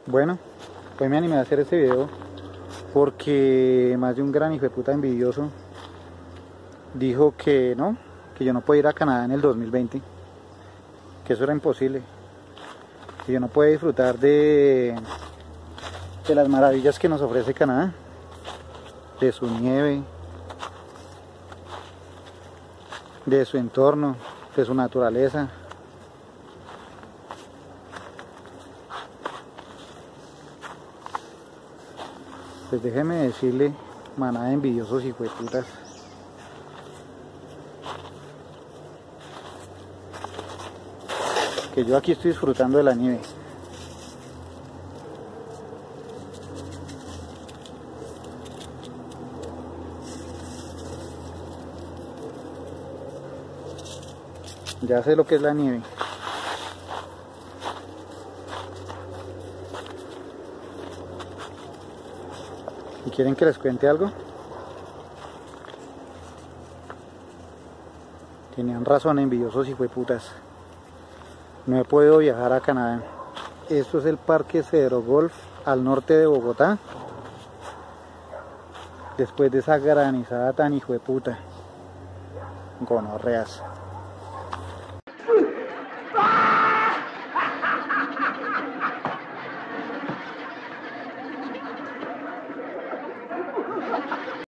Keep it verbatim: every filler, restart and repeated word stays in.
Bueno, pues me animé a hacer este video porque más de un gran hijo de puta envidioso dijo que no, que yo no puedo ir a Canadá en el dos mil veinte, que eso era imposible, que yo no puedo disfrutar de, de las maravillas que nos ofrece Canadá, de su nieve, de su entorno, de su naturaleza. Pues déjeme decirle, manada de envidiosos hijueputas, que yo aquí estoy disfrutando de la nieve. Ya sé lo que es la nieve. ¿Y quieren que les cuente algo? Tenían razón, envidiosos hijueputas. No he podido viajar a Canadá. Esto es el Parque Cedro Golf al norte de Bogotá. Después de esa granizada tan hijueputa. Gonorreas.